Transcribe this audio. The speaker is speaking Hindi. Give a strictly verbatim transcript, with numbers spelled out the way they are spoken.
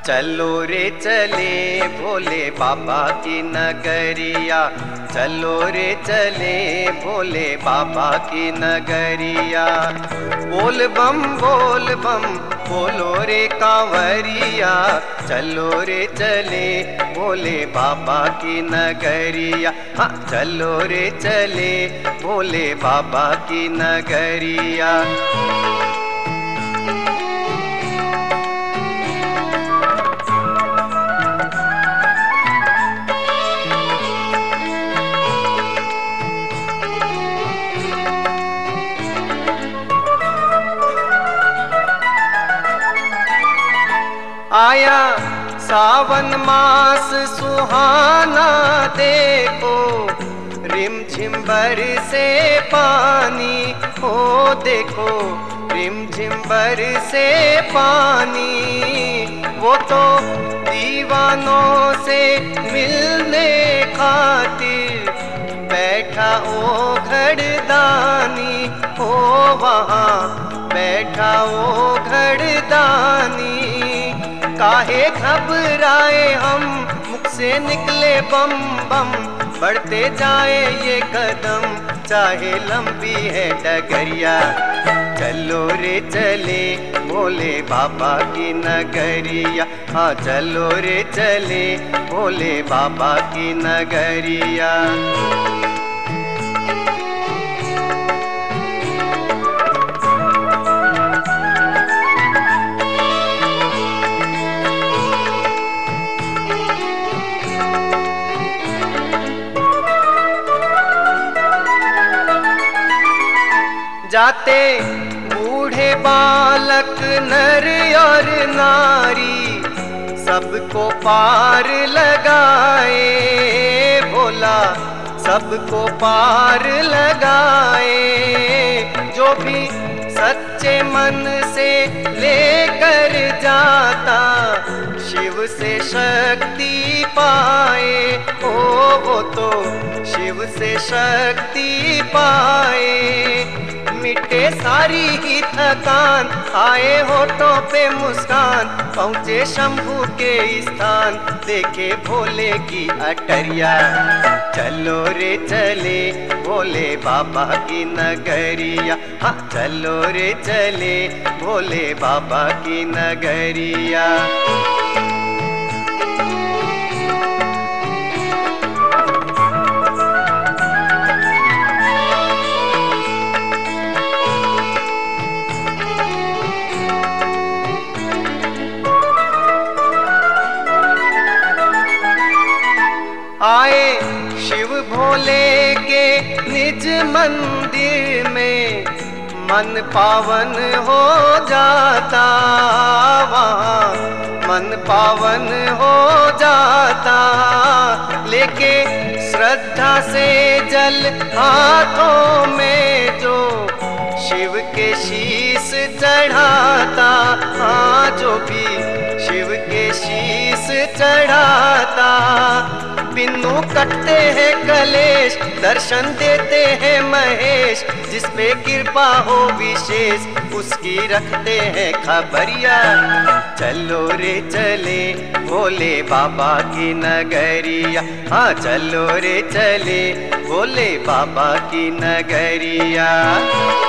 चलो रे चले भोले बाबा की नगरिया, चलो रे चले भोले बाबा की नगरिया। बोल बम बोल बम बोलो रे कांवरिया, चलो रे चले भोले बाबा की नगरिया। हाँ चलो रे चले भोले बाबा की नगरिया। आया सावन मास सुहाना देखो, रिम झिम बरसे पानी हो देखो, रिम झिम बरसे पानी। वो तो दीवानों से मिलने खातिर बैठा ओ घड़दानी हो, वहाँ बैठा ओ घड़दानी। काहे घबराए हम, मुख से निकले बम बम, बढ़ते जाए ये कदम चाहे लंबी है डगरिया। चलो रे चले भोले बाबा की नगरिया, हाँ चलो रे चले भोले बाबा की नगरिया। जाते बूढ़े बालक नर और नारी, सबको पार लगाए भोला, सबको पार लगाए। जो भी सच्चे मन से लेकर जाता, शिव से शक्ति पाए। ओ वो तो शिव से शक्ति पाए। मिटे सारी ही थकान, आए होठों पे मुस्कान, पहुँचे शंभू के स्थान, देखे भोले की अटरिया। चलो रे चले भोले बाबा की नगरिया, हाँ चलो रे चले भोले बाबा की नगरिया। आए शिव भोले के निज मंदिर में, मन पावन हो जाता वहाँ, मन पावन हो जाता। लेके श्रद्धा से जल हाथों में जो, शिव के शीश चढ़ाता, हाँ जो भी शिव के शीश चढ़ाता। बिन्नू कटते हैं कलेश, दर्शन देते हैं महेश, जिस पे कृपा हो विशेष उसकी रखते हैं खबरिया। चलो रे चले भोले बाबा की नगरिया, हाँ चलो रे चले भोले बाबा की नगरिया।